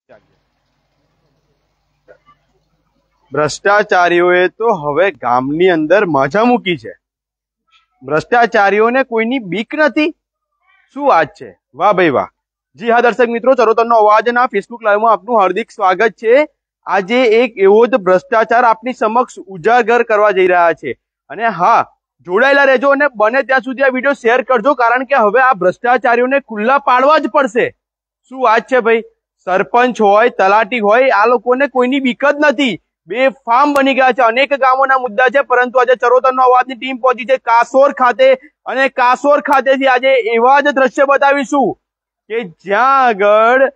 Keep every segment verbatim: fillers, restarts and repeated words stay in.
ભ્રષ્ટાચારીઓએ તો હવે ગામની અંદર મજા મૂકી છે। ભ્રષ્ટાચારીઓને કોઈની બીક નથી। શું વાત છે, વાહ ભાઈ વાહ। જી હા દર્શક મિત્રો, ચરોતરનો અવાજના ફેસબુક લાઈવમાં આપનું હાર્દિક સ્વાગત છે। આજે એક એવો જ ભ્રષ્ટાચાર આપની સમક્ષ ઉજાગર કરવા જઈ રહ્યા છે અને હા, જોડાયેલા રહેજો અને બને ત્યાં સુધી આ વિડીયો શેર કરજો, કારણ કે હવે આ ભ્રષ્ટાચારીઓને ખુલ્લા પાડવા જ પડશે। શું વાત છે ભાઈ, સરપંચ હોય, તલાટી હોય, આ લોકોને કોઈની બીક જ નથી। બે ફાર્મ બની ગયા છે। અનેક ગામોના મુદ્દા છે, પરંતુ આજે ચરોતરનો અવાજની ટીમ પહોંચી છે કાસોર ખાતે અને કાસોર ખાતેથી આજે એવા જ દ્રશ્ય બતાવીશું કે જ્યાં આગળ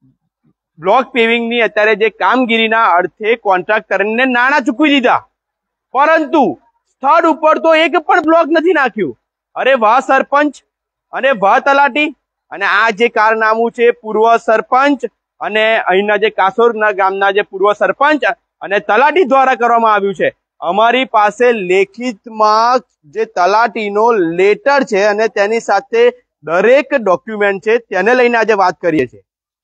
બ્લોક પેવિંગની અત્યારે જે કામગીરીના અર્થે કોન્ટ્રાક્ટરને નાણાં ચૂકવી દીધા, પરંતુ સ્થળ ઉપર તો એક પણ બ્લોક નથી નાખ્યું। અરે વાહ સરપંચ અને વાહ તલાટી। અને આ જે કારનામું છે પૂર્વ સરપંચ અને અહીંના જે કાસોરના ગામના જે પૂર્વ સરપંચ અને તલાટી દ્વારા કરવામાં આવ્યું છે। અમારી પાસે લેખિતમાં જે તલાટીનો લેટર છે અને તેની સાથે દરેક ડોક્યુમેન્ટ છે, તેને લઈને આજે વાત કરીએ છીએ।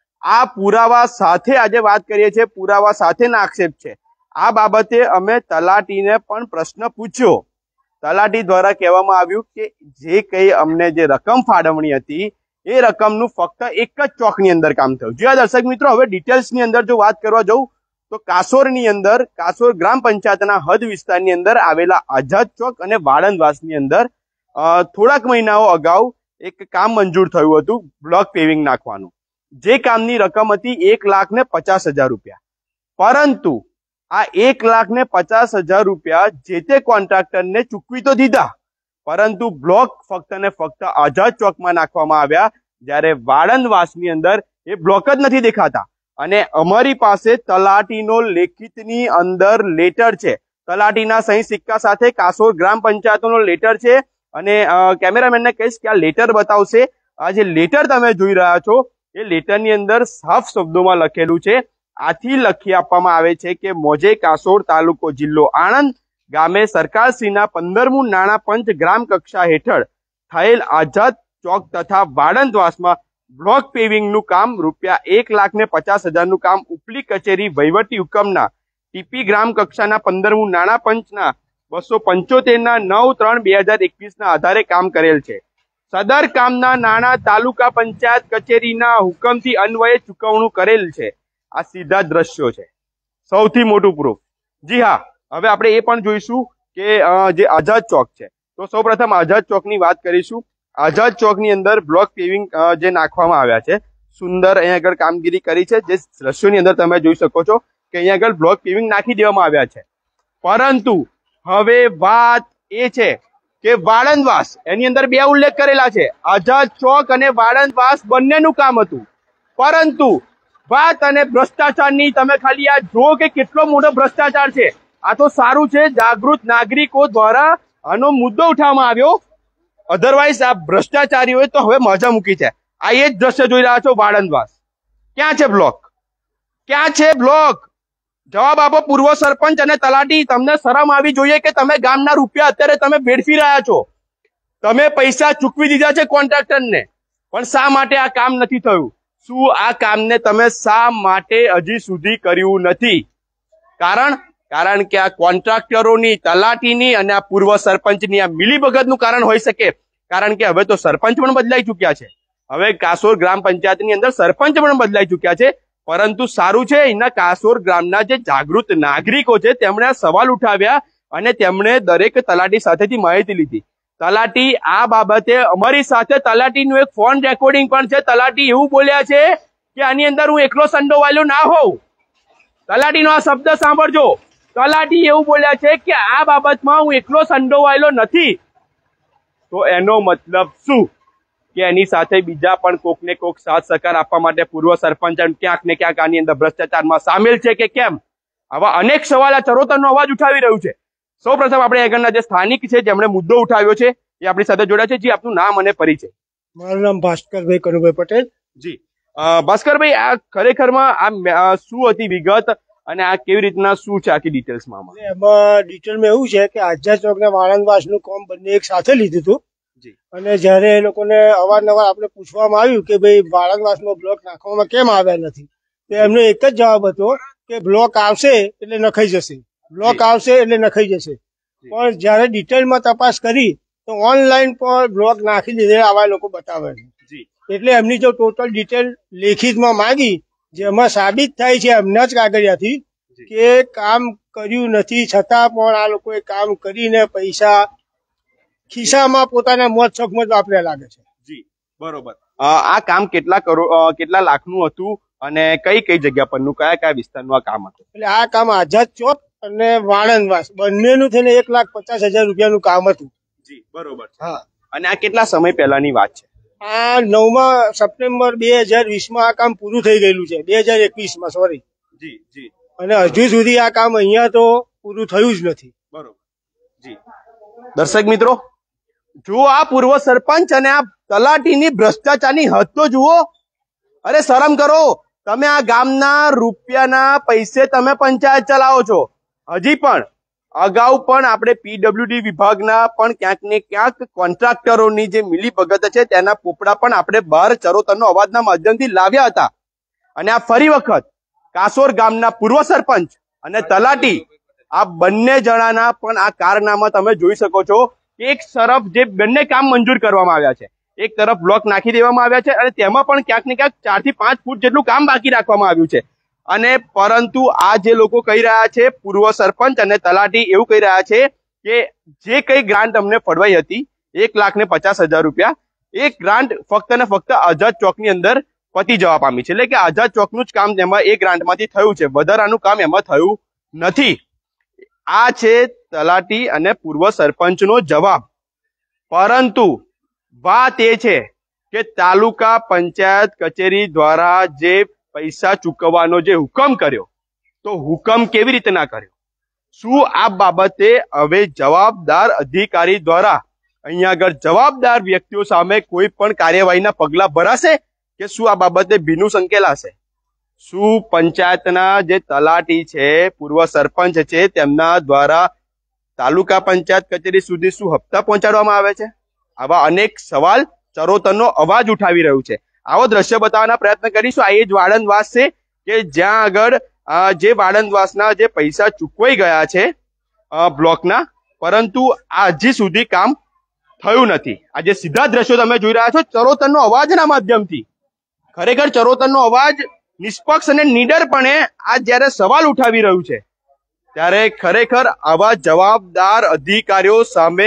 આ પુરાવા સાથે આજે વાત કરીએ છીએ, પુરાવા સાથેના આક્ષેપ છે। આ બાબતે અમે તલાટીને પણ પ્રશ્ન પૂછ્યો। તલાટી દ્વારા કહેવામાં આવ્યું કે જે કઈ અમને જે રકમ ફાળવણી હતી એ રકમનું ફક્ત એક જ ચોકની અંદર કામ થયું। જી હા દર્શક મિત્રો, હવે ડિટેલ્સની અંદર જો વાત કરવા જાઉં તો કાસોરની અંદર, કાસોર ગ્રામ પંચાયતના હદ વિસ્તારની અંદર આવેલા આઝાદ ચોક અને વાળંદવાસની અંદર થોડાક મહિનાઓ અગાઉ એક કામ મંજૂર થયું હતું બ્લોક પેવિંગ નાખવાનું, જે કામની રકમ હતી એક લાખ ને પચાસ હજાર રૂપિયા। પરંતુ આ એક લાખ ને પચાસ હજાર રૂપિયા જે તે કોન્ટ્રાક્ટરને ચૂકવી તો દીધા, પરંતુ બ્લોક ફક્ત ને ફક્ત આઝાદ ચોકમાં નાખવામાં આવ્યા, જ્યારે વાળંદવાસની અંદર એ બ્લોક જ નથી દેખાતા। અને અમારી પાસે તલાટીનો લેખિતની અંદર લેટર છે, તલાટીના સહી સિક્કા સાથે કાસોર ગ્રામ પંચાયતનો લેટર છે। અને કેમેરામેનને કહીશ કે આ લેટર બતાવશે। આ જે લેટર તમે જોઈ રહ્યા છો એ લેટરની અંદર સાફ શબ્દોમાં લખેલું છે, આથી લખી આપવામાં આવે છે કે મોજે કાસોર, તાલુકો જિલ્લો આણંદ, ગામે સરકારશ્રીના પંદરમું નાણાં પંચ ગ્રામ કક્ષા હેઠળ થયેલ આઝાદ ચોક તથા વાળંદવાસમાં બ્લોક પેવિંગ નું કામ રૂપિયા એક લાખ ને પચાસ હજાર નું કામ ઉપલી કચેરી વહીવટી હુકમના ટીપી ગ્રામ કક્ષાના પંદરમું નાણાં પંચના બસો પંચોતેર ના નવ ત્રણ બે હજાર એકવીસ ના આધારે કામ કરેલ છે। સદર કામના નાણાં તાલુકા પંચાયત કચેરીના હુકમથી અન્વયે ચૂકવણું કરેલ છે। આ સીધા દ્રશ્યો છે, સૌથી મોટું પ્રૂફ। જી હા, હવે આપણે એ પણ જોઈશું કે જે આઝાદ ચોક છે, તો સૌ પ્રથમ આઝાદ ચોકની વાત કરીશું। આઝાદ ચોકની અંદર બ્લોક પેવિંગ જે નાખવામાં આવ્યા છે, સુંદર અહીંયા આગળ કામગીરી કરી છે। જે દ્રશ્યોની અંદર તમે જોઈ શકો છો કે અહીંયા આગળ બ્લોક પેવિંગ નાખી દેવામાં આવ્યા છે, પરંતુ હવે વાત એ છે કે વાળંદવાસ, એની અંદર બે ઉલ્લેખ કરેલા છે, આઝાદ ચોક અને વાળંદવાસ બંનેનું કામ હતું, પરંતુ વાત અને ભ્રષ્ટાચારની તમે ખાલી આ જો કે કેટલો મોટો ભ્રષ્ટાચાર છે। આ તો સારું છે, જાગૃત નાગરિકો દ્વારા આનો મુદ્દો ઉઠાવવામાં આવ્યો, અધરવાઇઝ આ ભ્રષ્ટાચારીઓએ તો હવે મજા મૂકી છે। આ એ જ દ્રશ્ય જોઈ રહ્યા છો વાળંદવાસ, ક્યાં છે બ્લોક, ક્યાં છે બ્લોક? જવાબ આપો પૂર્વ સરપંચ અને તલાટી, તમને શરમ આવી જોઈએ કે તમે ગામના રૂપિયા અત્યારે તમે વેડફી રહ્યા છો। તમે પૈસા ચૂકવી દીધા છે કોન્ટ્રાક્ટરને, પણ શા માટે આ કામ નથી થયું? શું આ કામને તમે શા માટે હજી સુધી કર્યું નથી? કારણ કારણ કે આ કોન્ટ્રાક્ટરોની, તલાટીની અને આ પૂર્વ સરપંચની આ મિલીભગતનું કારણ હોઈ શકે, કારણ કે હવે તો સરપંચ પણ બદલાઈ ચુક્યા છે। હવે કાસોર ગ્રામ પંચાયતની અંદર સરપંચ પણ બદલાઈ ચુક્યા છે, પરંતુ સારું છે એના કાસોર ગ્રામના જે જાગૃત નાગરિકો છે તેમણે આ સવાલ ઉઠાવ્યા અને તેમણે દરેક તલાટી સાથેથી માહિતી લીધી। તલાટી આ બાબતે અમારી સાથે તલાટીનું એક ફોન રેકોર્ડિંગ પણ છે। તલાટી એવું બોલ્યા છે કે આની અંદર હું એકલો સંડોવાયેલો ના હોઉં। તલાટીનો આ શબ્દ સાંભળજો, તલાટી એવું બોલ્યા છે કે આ બાબતમાં હું એકલો સંડોવાયેલો નથી। તો એનો મતલબ શું કે એની સાથે બીજા પણ કોક ને કોક સાથ સહકાર આપવા માટે પૂર્વ સરપંચ ક્યાંક ને ક્યાંક આની અંદર ભ્રષ્ટાચારમાં સામેલ છે કે કેમ? આવા અનેક સવાલ આ ચરોતરનો અવાજ ઉઠાવી રહ્યું છે। સૌ પ્રથમ આપણે આગળના જે સ્થાનિક છે જેમણે મુદ્દો ઉઠાવ્યો છે એ આપણી સાથે જોડાયા છે। જી, આપનું નામ અને પરિચય? મારું નામ ભાસ્કરભાઈ કનુભાઈ પટેલ। જી ભાસ્કરભાઈ, આ ખરેખરમાં આ શું હતી વિગત અને આ કેવી રીતના શું છે આખી ડિટેલ્સમાં? એમાં ડિટેલમાં એવું છે કે આઝાદ ચોક ને વાળંદવાસનું કામ બંને એક સાથે લીધું હતું, અને જયારે એ લોકોને અવારનવાર આપણે પૂછવામાં આવ્યું કે ભાઈ વાળંદવાસમાં બ્લોક નાખવામાં કેમ આવ્યા નથી, તો એમનો એક જ જવાબ હતો કે બ્લોક આવશે એટલે નખાઈ જશે, બ્લોક આવશે એટલે નખાઈ જશે. પણ જયારે ડિટેલમાં તપાસ કરી તો ઓનલાઈન પર બ્લોક નાખી દીધે આવા લોકો બતાવે છે. એટલે એમની જો ટોટલ ડિટેલ લેખિતમાં માંગી, જેમાં સાબિત થાય છે એમના જ કાગળિયાથી કે કામ કર્યું નથી, છતાં પણ આ લોકોએ કામ કરીને પૈસા ખિસ્સામાં પોતાના મોજ શોખમાં જ વાપર્યા લાગે છે. જી બરોબર. આ કામ કેટલા કરોડ કેટલા લાખનું હતું અને કઈ કઈ જગ્યા પરનું, કયા કયા વિસ્તારનું આ કામ હતું? એટલે આ કામ આઝાદ ચોક અને વાણંદવાસ બંનેનું થઈને એક લાખ પચાસ હજાર રૂપિયાનું કામ હતું. જી બરોબર. હા. અને આ કેટલા સમય પહેલાની વાત છે? આ નવમા સપ્ટેમ્બર બે હજાર વીસ માં આ કામ પૂરું થઈ ગયેલું છે, બે હજાર એકવીસ માં સોરી. જી જી. અને હજુ સુધી આ કામ અહીંયા તો પૂરું થયું જ નથી. બરોબર. જી દર્શક મિત્રો, જુઓ આ પૂર્વ સરપંચ અને આ તલાટીની ભ્રષ્ટાચારની હદ તો જુઓ. અરે શરમ કરો, તમે આ ગામના રૂપિયાના પૈસે તમે પંચાયત ચલાવો છો. હજી પણ અગાઉ પણ આપણે પીડબ્લ્યુડી વિભાગના પણ ક્યાંક ને ક્યાંક કોન્ટ્રાક્ટરોની જે મિલીભગત છે તેના પોપડા પણ આપણે બહાર ચરોતરનો અવાજના માધ્યમથી લાવ્યા હતા. અને આ ફરી વખત કાસોર ગામના પૂર્વ સરપંચ અને તલાટી આ બંને જણાના પણ આ કારનામા તમે જોઈ શકો છો. એક તરફ જે બંને કામ મંજૂર કરવામાં આવ્યા છે, એક તરફ બ્લોક નાખી દેવામાં આવ્યા છે અને તેમાં પણ ક્યાંક ને ક્યાંક ચાર થી પાંચ ફૂટ જેટલું કામ બાકી રાખવામાં આવ્યું છે. અને પરંતુ આ જે લોકો કહી રહ્યા છે, પૂર્વ સરપંચ અને તલાટી એવું કહી રહ્યા છે કે જે કઈ ગ્રાન્ટ અમને ફળવાઈ હતી એક લાખ ને પચાસ હજાર રૂપિયા, એ ગ્રાન્ટ ફક્ત ને ફક્ત આઝાદ ચોકની અંદર પતી જવા પામી છે. એટલે કે આઝાદ ચોકનું જ કામ એમાં એ ગ્રાન્ટમાંથી થયું છે, વધારાનું કામ એમાં થયું નથી. આ છે તલાટી અને પૂર્વ સરપંચનો જવાબ. પરંતુ વાત એ છે કે તાલુકા પંચાયત કચેરી દ્વારા જે પૈસા ચૂકવવાનો જે હુકમ કર્યો, તો હુકમ કેવી રીતે ના કર્યો? શું આ બાબતે હવે જવાબદાર અધિકારી દ્વારા અહીંયા આગળ જવાબદાર વ્યક્તિઓ સામે કોઈ પણ કાર્યવાહીના પગલા ભરાશે કે શું આ બાબતે ભીનું સંકેલાશે? શું પંચાયતના જે તલાટી છે, પૂર્વ સરપંચ છે, તેમના દ્વારા તાલુકા પંચાયત કચેરી સુધી શું હપ્તા પહોંચાડવામાં આવે છે? આવા અનેક સવાલ ચરોતરનો અવાજ ઉઠાવી રહ્યું છે. આવો દ્રશ્ય બતાવવાના પ્રયત્ન કરીશું. આ એ જ વાળંદવાસ છે કે જ્યાં આગળ જે વાળંદવાસના જે પૈસા ચૂકવાઈ ગયા છે બ્લોકના, પરંતુ આ હજી સુધી કામ થયું નથી. આ જે સીધા દ્રશ્યો તમે જોઈ રહ્યા છો ચરોતરનો અવાજના માધ્યમથી, ખરેખર ચરોતરનો અવાજ નિષ્પક્ષ અને નિડરપણે આ જયારે સવાલ ઉઠાવી રહ્યું છે, ત્યારે ખરેખર આવા જવાબદાર અધિકારીઓ સામે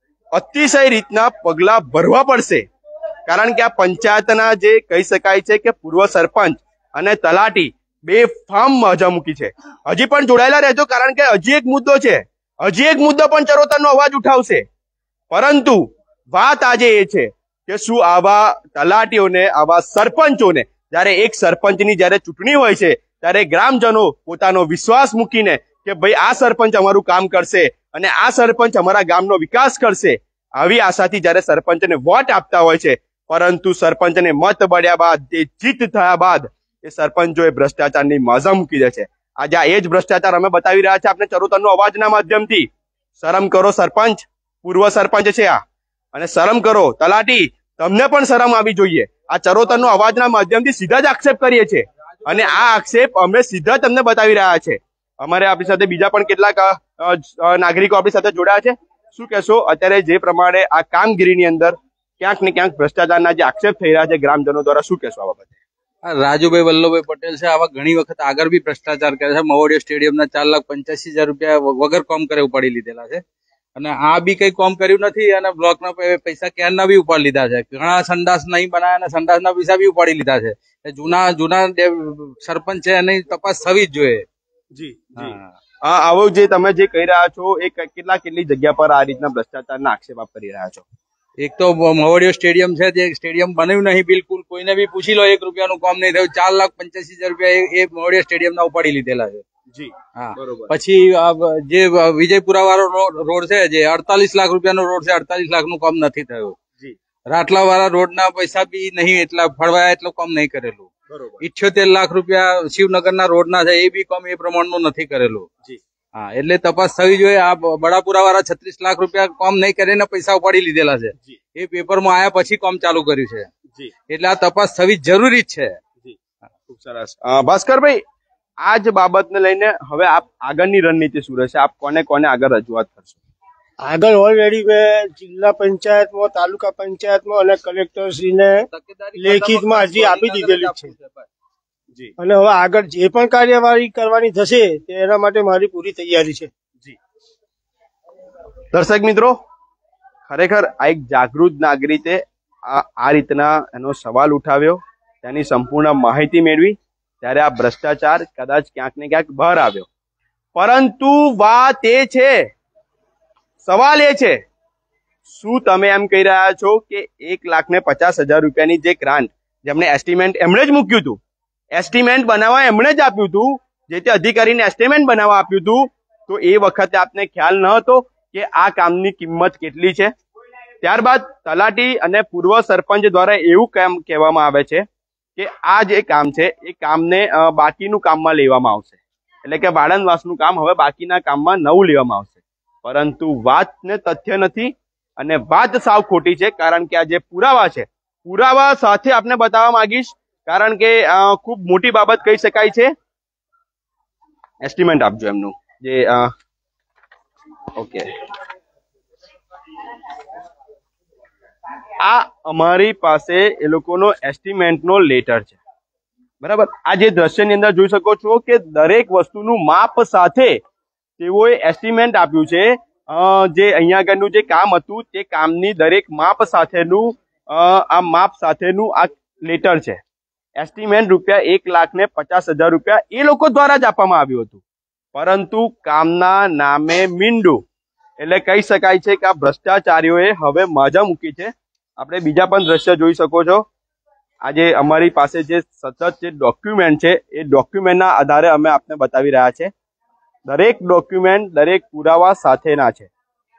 અતિશય રીતના પગલા ભરવા પડશે. કારણ કે આ પંચાયતના જે કહી શકાય છે કે પૂર્વ સરપંચ અને તલાટી બે ફાર્મ મજા મૂકી છે. હજી પણ જોડાયેલા રહેજો, કારણ કે હજી એક મુદ્દો છે, હજી એક મુદ્દો પણ ચરોતરનો અવાજ ઉઠાવશે. પરંતુ વાત આજે એ છે કે શું આવા તલાટીઓને, આવા સરપંચોને, જયારે એક સરપંચની જયારે ચૂંટણી હોય છે ત્યારે ગ્રામજનો પોતાનો વિશ્વાસ મૂકીને કે ભાઈ આ સરપંચ અમારું કામ કરશે અને આ સરપંચ અમારા ગામનો વિકાસ કરશે, આવી આશાથી જયારે સરપંચને વોટ આપતા હોય છે, પરંતુ સરપંચને મત મળ્યા બાદ, તે જીત થયા બાદ એ સરપંચોએ ભ્રષ્ટાચારની મજા મૂકી દે છે. આજે આ એ જ ભ્રષ્ટાચાર અમે બતાવી રહ્યા છે આપને ચરોતરનો અવાજના માધ્યમથી. શરમ કરો સરપંચ, પૂર્વ સરપંચ છે આ, અને શરમ કરો તલાટી, તમને પણ શરમ આવી જોઈએ. આ ચરોતરનો અવાજના માધ્યમથી સીધા જ આક્ષેપ કરીએ છીએ અને આ આક્ષેપ અમે સીધા તમને બતાવી રહ્યા છે. અમારે આપણી સાથે બીજા પણ કેટલાક નાગરિકો આપણી સાથે જોડાયા છે. શું કહેશો અત્યારે જે પ્રમાણે આ કામગીરીની અંદર ક્યાંક ને ક્યાંક ભ્રષ્ટાચારના જે આક્ષેપ થઈ રહ્યા છે ગ્રામજનો દ્વારા, શું કહેશો આ બાબતે? રાજુભાઈ વલ્લભભાઈ પટેલ છે, આવા ઘણી વખત આગળ બી ભ્રષ્ટાચાર કરે છે. મવડિયા સ્ટેડિયમના ચાર લાખ પંચ્યાસી હજાર રૂપિયા વગર કોમ કરે ઉપાડી લીધેલા છે અને આ બી કઈ કોમ કર્યું નથી અને બ્લોકના પૈસા ક્યારના બી ઉપાડી લીધા છે. ઘણા સંડાસ નહીં બનાવ્યા અને સંડાસના પૈસા બી ઉપાડી લીધા છે. જૂના જૂના સરપંચ છે એની તપાસ થવી જ જોઈએ. જી હા, આવો જે તમે જે કહી રહ્યા છો એ કેટલા કેટલી જગ્યા પર આ રીતના ભ્રષ્ટાચારના આક્ષેપ આપ કરી રહ્યા છો? એક તો મવડિયો સ્ટેડિયમ છે, જે સ્ટેડિયમ બન્યું નહીં બિલકુલ, કોઈને બી પૂછી લો એક રૂપિયાનું કામ નહીં થયું. ચાર લાખ પંચ્યાસી હજાર રૂપિયા એ મવડિયો સ્ટેડિયમના ઉપાડી લીધેલા છે. જી હા. પછી જે વિજયપુરા વાળો રોડ છે, જે અડતાલીસ લાખ રૂપિયાનો રોડ છે, અડતાલીસ લાખ નું કામ નથી થયું. રાટલા વાળા રોડ ના પૈસા બી નહીં એટલા ફળવાયા, એટલું કામ નહીં કરેલું. ઇઠ્યોતેર લાખ રૂપિયા શિવનગરના રોડ ના છે, એ બી કામ એ પ્રમાણનું નથી કરેલું. હા, એટલે તપાસ થવી જોઈએ. આ બડાપુરા વાળા છત્રીસ લાખ રૂપિયા કામ નહીં કરીને પૈસા ઉપાડી લીધેલા છે, એ પેપરમાં આયા પછી કામ ચાલુ કર્યું છે. એટલે આ તપાસ થવી જરૂરી જ છે. ખૂબ સરસ. અ, ભાસ્કરભાઈ, આ જ બાબતને લઈને હવે આપ આગળની રણનીતિ શું રહેશે? આપ કોને કોને આગળ રજૂઆત કરશો? આગળ ઓલરેડી મેં જિલ્લા પંચાયતમાં, તાલુકા પંચાયતમાં અને કલેક્ટરશ્રીને લેખિતમાં અરજી આપી દીધેલી છે. જી અને હવે આગળ જે પણ કાર્યવાહી કરવાની થશે તેના માટે મારી પૂરી તૈયારી છે. જી દર્શક મિત્રો, ખરેખર આ એક જાગૃત નાગરિકે આ આ રીતના એનો સવાલ ઉઠાવ્યો, તેની સંપૂર્ણ માહિતી મેળવી, ત્યારે આ ભ્રષ્ટાચાર કદાચ ક્યાંક ને ક્યાંક બહાર આવ્યો. પરંતુ વાત એ છે, સવાલ એ છે, શું તમે એમ કહી રહ્યા છો કે એક લાખ ને પચાસ હજાર રૂપિયાની જે ગ્રાન્ટ જેમને એસ્ટિમેટ એમણે જ મૂક્યું હતું, એસ્ટિમેટ બનાવવા એમણે જ આપ્યું હતું, જે તે અધિકારીને એસ્ટિમેટ બનાવવા આપ્યું હતું, તો એ વખતે આપને ખ્યાલ ન હતો કે આ કામની કિંમત કેટલી છે? ત્યારબાદ તલાટી અને પૂર્વ સરપંચ દ્વારા એવું કામ કહેવામાં આવે છે કે આ જે કામ છે એ કામને બાકીનું કામમાં લેવામાં આવશે, એટલે કે વાળંદવાસનું કામ હવે બાકીના કામમાં નવું લેવામાં આવશે. પરંતુ વાત ને તથ્ય નથી અને વાત સાવ ખોટી છે, કારણ કે આ જે પુરાવા છે, પુરાવા સાથે આપને બતાવવા માંગીશ, કારણ કે ખૂબ મોટી બાબત કહી શકાય છે. એસ્ટિમેટ આપજો એમનું જે ઓકે. આ અમારી પાસે એ લોકોનો એસ્ટિમેટનો લેટર છે, બરાબર. આ જે દ્રશ્યની અંદર જોઈ શકો છો કે દરેક વસ્તુનું માપ સાથે તેઓએ એસ્ટિમેટ આપ્યું છે. જે અહીંયા આગળનું જે કામ હતું તે કામની દરેક માપ સાથેનું આ માપ સાથેનું આ લેટર છે. એસ્ટિમેટ રૂપિયા એક લાખ ને પચાસ હજાર રૂપિયા એ લોકો દ્વારા જ આપવામાં આવ્યું હતું, પરંતુ કામના નામે મીંડું, એટલે કહી શકાય છે કે આ ભ્રષ્ટાચારીઓએ હવે મજા મૂકી છે. આપણે બીજા પણ દ્રશ્ય જોઈ શકો છો. આજે અમારી પાસે જે સતત જે ડોક્યુમેન્ટ છે એ ડોક્યુમેન્ટના આધારે અમે આપને બતાવી રહ્યા છે. દરેક ડોક્યુમેન્ટ દરેક પુરાવા સાથેના છે.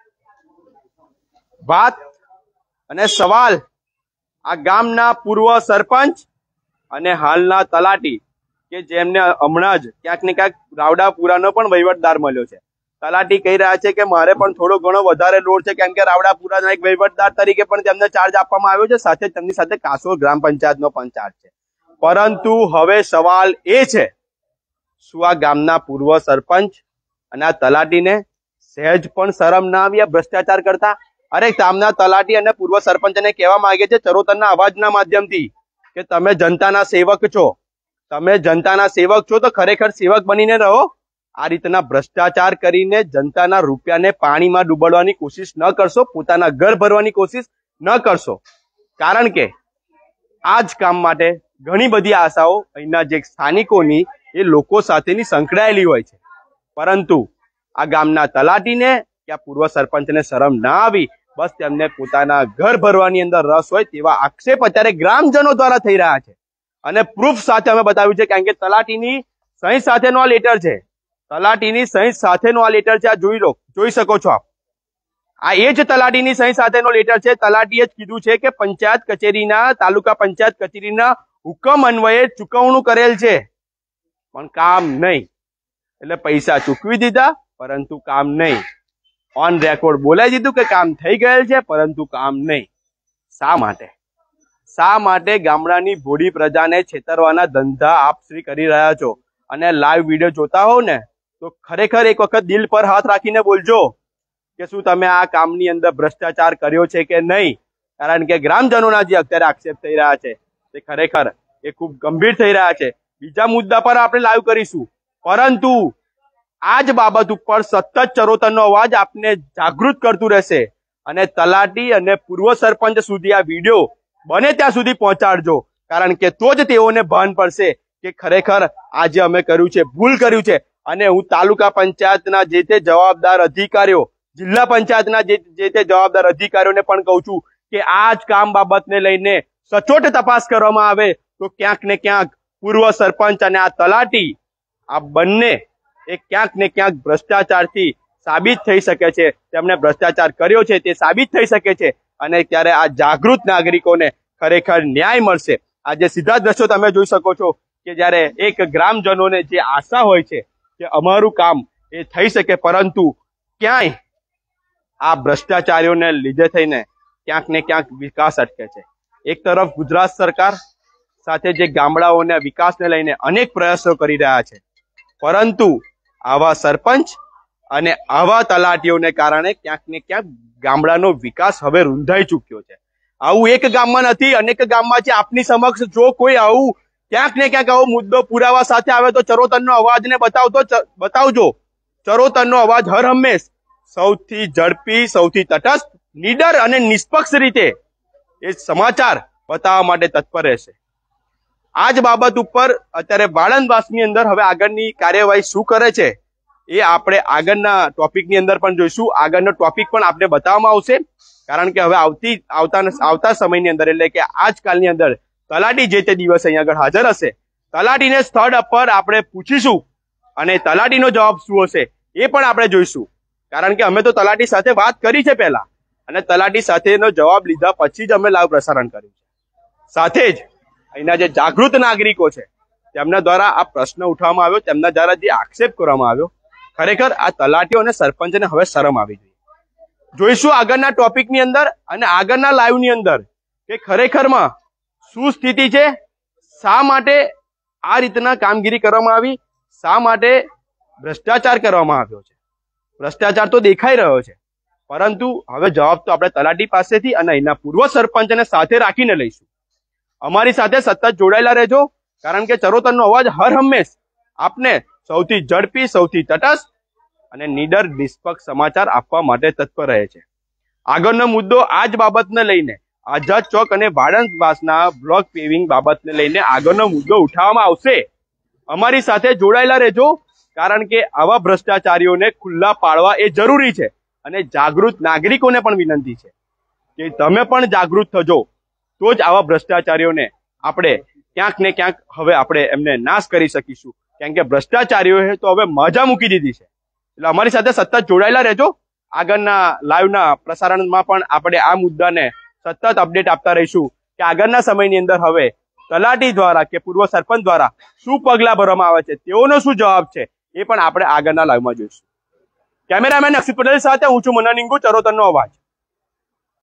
વાત અને સવાલ આ ગામના પૂર્વ સરપંચ અને હાલના તલાટી કે જેમને હમણાં જ ક્યાંક ને ક્યાંક રાવડાપુરાનો પણ વહીવટદાર મળ્યો છે. તલાટી કહી રહ્યા છે કે મારે પણ થોડો ઘણો વધારે લોડ છે, કેમ કે રાવડાપુરાના એક વહીવટદાર તરીકે પણ તેમને ચાર્જ આપવામાં આવ્યો છે, સાથે તેમની સાથે કાસોલ ગ્રામ પંચાયતનો પણ ચાર્જ છે. પરંતુ હવે સવાલ એ છે, શું આ ગામના પૂર્વ સરપંચ અને આ તલાટીને સહેજ પણ શરમ ના આવી આ ભ્રષ્ટાચાર કરતા? અરે ગામના તલાટી અને પૂર્વ સરપંચને કહેવા માંગે છે ચરોતરના અવાજના માધ્યમથી કે તમે જનતાના સેવક છો, તમે જનતાના સેવક છો તો ખરેખર સેવક બનીને રહો. આ રીતના ભ્રષ્ટાચાર કરીને જનતાના રૂપિયાને પાણીમાં ડૂબાડવાની કોશિશ ન કરશો, પોતાના ઘર ભરવાની કોશિશ ન કરશો, કારણ કે આ જ કામ માટે ઘણી બધી આશાઓ અહીંના જે સ્થાનિકોની એ લોકો સાથેની સંકળાયેલી હોય છે. પરંતુ આ ગામના તલાટીને કે આ પૂર્વ સરપંચને શરમ ના આવી, બસ તેમને પોતાના ઘર ભરવાની અંદર રસ હોય તેવા આક્ષેપ અત્યારે ગ્રામજનો દ્વારા થઈ રહ્યા છે. અને પ્રૂફ સાથે અમે બતાવ્યું છે, કારણ કે તલાટીની સહી સાથેનો આ લેટર છે, તલાટીની સહી સાથેનો આ લેટર છે. આ જોઈ લો, જોઈ શકો છો આપ. આ એ જ તલાટીની સહી સાથેનો લેટર છે. તલાટીએ જ કીધું છે કે પંચાયત કચેરીના તાલુકા પંચાયત કચેરીના હુકમ અન્વયે ચૂકવણું કરેલ છે, પણ કામ નહીં. એટલે પૈસા ચૂકવી દીધા પરંતુ કામ નહીં. ઓન રેકોર્ડ બોલાવી દીધું કે કામ થઈ ગયેલ છે, પરંતુ કામ નહીં. શા માટે? શા માટે ગામડાની ભોળી પ્રજાને છેતરવાના ધંધા આપ શ્રી કરી રહ્યા છો? અને લાઈવ વિડીયો જોતા હોવ ને તો ખરેખર એક વખત દિલ પર હાથ રાખીને બોલજો કે શું તમે આ કામની અંદર ભ્રષ્ટાચાર કર્યો છે કે નહીં. કારણ કે ગ્રામજનોના જે અત્યારે આક્ષેપ થઈ રહ્યા છે તે ખરેખર એ ખૂબ ગંભીર થઈ રહ્યા છે. બીજા મુદ્દા પર આપણે લાઈવ કરીશું, પરંતુ આ જ બાબત ઉપર સતત ચરોતરનો અવાજ આપને જાગૃત કરતું રહેશે. અને તલાટી અને પૂર્વ સરપંચ સુધી આ વિડીયો બને ત્યાં સુધી પહોંચાડજો, કારણ કે તો જ તેઓને ભાન પડશે કે ખરેખર આજે અમે કર્યું છે, ભૂલ કર્યું છે. અને હું તાલુકા પંચાયતના જે તે જવાબદાર અધિકારીઓ, જિલ્લા પંચાયતના જે જે તે જવાબદાર અધિકારીઓને પણ કહું છું કે આ જ કામ બાબતને લઈને સચોટ તપાસ કરવામાં આવે તો ક્યાંક ને ક્યાંક પૂર્વ સરપંચ અને આ તલાટી આ બંને એ ક્યાંક ને ક્યાંક ભ્રષ્ટાચારથી સાબિત થઈ શકે છે, તેમણે ભ્રષ્ટાચાર કર્યો છે તે સાબિત થઈ શકે છે. અને ત્યારે આ જાગૃત નાગરિકોને ખરેખર ન્યાય મળશે. આજે સીધા દ્રશ્યો તમે જોઈ શકો છો કે જ્યારે એક ગ્રામજનોને જે આશા હોય છે કે અમારું કામ એ થઈ શકે, પરંતુ ક્યાંય આ ભ્રષ્ટાચારીઓને લીધે થઈને ક્યાંક ને ક્યાંક વિકાસ અટકે છે. એક તરફ ગુજરાત સરકાર સાથે જે ગામડાઓના વિકાસને લઈને અનેક પ્રયાસો કરી રહ્યા છે, પરંતુ આવા સરપંચ અને આવા તલાટીઓને કારણે ક્યાંક ને ક્યાંક ગામડાનો વિકાસ હવે રૂંધાઈ ચૂક્યો છે. આવું એક ગામમાં નથી, અનેક ગામમાં છે. આપની સમક્ષ જો કોઈ આવું ક્યાંક ને ક્યાંક આવો મુદ્દો પુરાવા સાથે આવે તો ચરોતરનો અવાજને બતાવતો બતાવજો. ચરોતરનો અવાજ હર હંમેશ સૌથી ઝડપી, સૌથી તટસ્થ, નીડર અને નિષ્પક્ષ રીતે એ સમાચાર બતાવવા માટે તત્પર રહેશે. આ જ બાબત ઉપર અત્યારે વાળંદવાસની અંદર હવે આગળની કાર્યવાહી શું કરે છે એ આપણે આગળના ટોપિકની અંદર પણ જોઈશું. આગળનો ટોપિક પણ આપણે બતાવવામાં આવશે, કારણ કે હવે આવતી આવતા આવતા સમયની અંદર એટલે કે આજકાલની અંદર તલાટી જે તે દિવસે અહીં આગળ હાજર હશે. તલાટીને સ્થળ પર આપણે પૂછીશું અને તલાટીનો જવાબ શું હશે એ પણ આપણે જોઈશું, કારણ કે અમે તો તલાટી સાથે વાત કરી છે પહેલા, અને તલાટી સાથેનો જવાબ લીધા પછી જ અમે લાઈવ પ્રસારણ કર્યું છે. સાથે જ અહીંના જે જાગૃત નાગરિકો છે તેમના દ્વારા આ પ્રશ્ન ઉઠાવવામાં આવ્યો, તેમના દ્વારા જે આક્ષેપ કરવામાં આવ્યો, ખરેખર આ તલાટીઓ અને સરપંચને હવે શરમ આવી જોઈએ. જોઈશું આગળના ટોપિકની અંદર અને આગળના લાઈવની અંદર કે ખરેખરમાં શું સ્થિતિ છે, શા માટે આ રીતના કામગીરી કરવામાં આવી, શા માટે ભ્રષ્ટાચાર કરવામાં આવ્યો છે. ભ્રષ્ટાચાર તો દેખાઈ રહ્યો છે, પરંતુ હવે જવાબ તો આપણે તલાટી પાસેથી અને અહીંના પૂર્વ સરપંચને સાથે રાખીને લઈશું. અમારી સાથે સતત જોડાયેલા રહેજો, કારણ કે ચરોતરનો અવાજ હર હંમેશ આપને સૌથી ઝડપી, સૌથી તટસ્થ અને નીડર, નિષ્પક્ષ સમાચાર આપવા માટે તત્પર રહે છે. આગળનો મુદ્દો આ જ બાબતને લઈને, આઝાદ ચોક અને વાળંદવાસના બ્લોક પેવિંગ બાબતને લઈને આગળનો મુદ્દો ઉઠાવવામાં આવશે. અમારી સાથે જોડાયેલા રહેજો, કારણ કે આવા ભ્રષ્ટાચારીઓને ખુલ્લા પાડવા એ જરૂરી છે. અને જાગૃત નાગરિકોને પણ વિનંતી છે કે તમે પણ જાગૃત થજો, તો જ આવા ભ્રષ્ટાચારીઓને આપણે ક્યાંક ને ક્યાંક હવે આપણે એમને નાશ કરી શકીશું, કેમ કે ભ્રષ્ટાચારીઓએ તો હવે મજા મૂકી દીધી છે. એટલે અમારી સાથે સતત જોડાયેલા રહેજો. આગળના લાઈવના પ્રસારણમાં પણ આપણે આ મુદ્દાને સતત અપડેટ આપતા રહીશું કે આગળના સમયની અંદર હવે તલાટી દ્વારા કે પૂર્વ સરપંચ દ્વારા શું પગલા ભરવામાં આવે છે, તેઓનો શું જવાબ છે, એ પણ આપણે આગળના લાઈવમાં જોઈશું. કેમેરામેન અક્ષિત પટેલ સાથે હું છું મનન ઇંગુ, ચરોતરનો અવાજ.